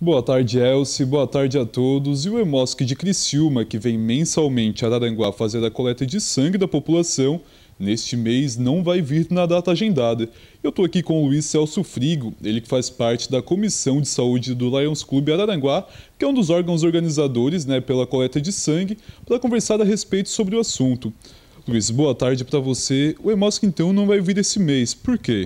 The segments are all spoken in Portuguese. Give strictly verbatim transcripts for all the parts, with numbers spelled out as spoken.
Boa tarde, Elci. Boa tarde a todos. E o Hemosc de Criciúma, que vem mensalmente a Araranguá fazer a coleta de sangue da população, neste mês não vai vir na data agendada. Eu estou aqui com o Luiz Celso Frigo, ele que faz parte da Comissão de Saúde do Lions Clube Araranguá, que é um dos órgãos organizadores, né, pela coleta de sangue, para conversar a respeito sobre o assunto. Luiz, boa tarde para você. O Hemosc então não vai vir esse mês. Por quê?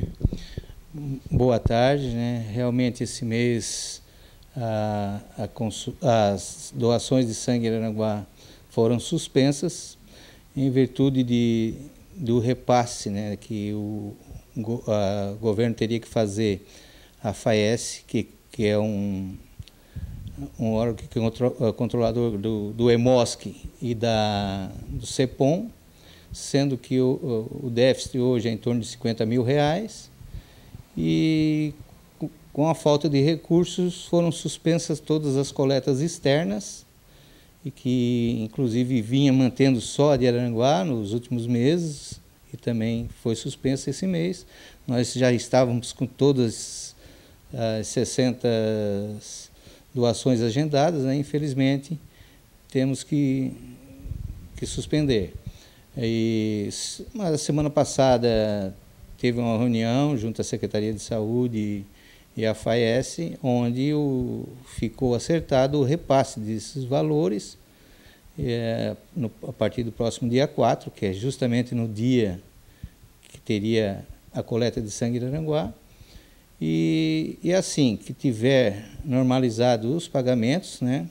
Boa tarde, né? Realmente esse mês a, a, as doações de sangue em Araranguá foram suspensas em virtude de, do repasse, né, que o a, governo teria que fazer à FAES, que, que é um, um órgão que é controlador do, do Hemosc e da, do CEPOM, sendo que o, o déficit hoje é em torno de cinquenta mil reais, e com a falta de recursos foram suspensas todas as coletas externas, e que inclusive vinha mantendo só a de Araranguá nos últimos meses, e também foi suspensa esse mês. Nós já estávamos com todas as sessenta doações agendadas, né? Infelizmente temos que, que suspender. E, mas a semana passada teve uma reunião junto à Secretaria de Saúde e à FAES, onde o, ficou acertado o repasse desses valores é, no, a partir do próximo dia quatro, que é justamente no dia que teria a coleta de sangue de Araranguá. E, e assim que tiver normalizado os pagamentos, né,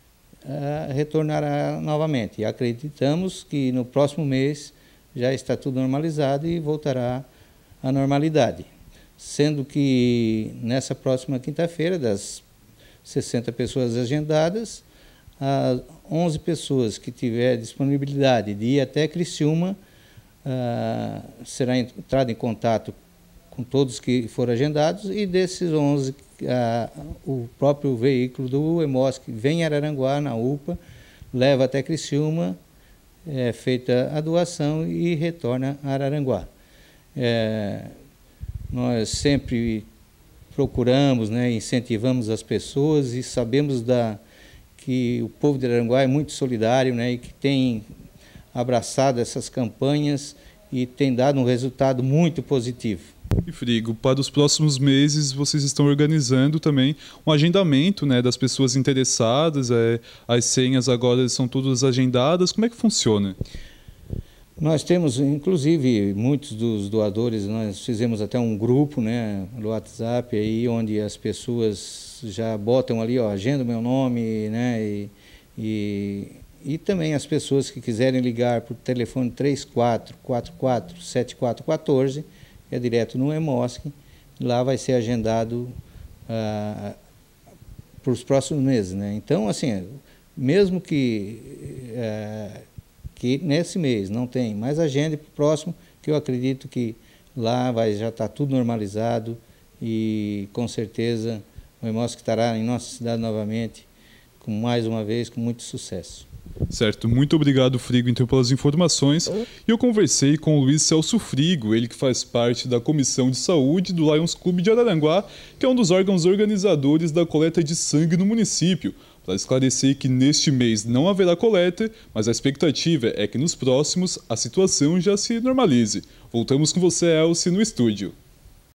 Uh, retornará novamente. E acreditamos que no próximo mês já está tudo normalizado e voltará à normalidade. Sendo que nessa próxima quinta-feira, das sessenta pessoas agendadas, as onze pessoas que tiver disponibilidade de ir até Criciúma, uh, será entrado em contato com todos que foram agendados, e desses onze, a, o próprio veículo do Hemosc vem a Araranguá, na U P A, leva até Criciúma, é feita a doação e retorna a Araranguá. É, nós sempre procuramos, né, incentivamos as pessoas, e sabemos da, que o povo de Araranguá é muito solidário, né, e que tem abraçado essas campanhas e tem dado um resultado muito positivo. E Frigo, para os próximos meses vocês estão organizando também um agendamento, né, das pessoas interessadas, é, as senhas agora são todas agendadas, como é que funciona? Nós temos, inclusive, muitos dos doadores, nós fizemos até um grupo, né, no WhatsApp, aí, onde as pessoas já botam ali, ó, agenda o meu nome, né, e, e, e também as pessoas que quiserem ligar por telefone três quatro quatro quatro, sete quatro um quatro, é direto no Hemosc, lá vai ser agendado ah, para os próximos meses, né? Então, assim, mesmo que, ah, que nesse mês não tem, mais agende para o próximo, que eu acredito que lá vai já estar tudo normalizado, e com certeza o Hemosc estará em nossa cidade novamente, com mais uma vez, com muito sucesso. Certo, muito obrigado, Frigo, então, pelas informações. E eu conversei com o Luiz Celso Frigo, ele que faz parte da Comissão de Saúde do Lions Clube de Araranguá, que é um dos órgãos organizadores da coleta de sangue no município, para esclarecer que neste mês não haverá coleta, mas a expectativa é que nos próximos a situação já se normalize. Voltamos com você, Elci, no estúdio.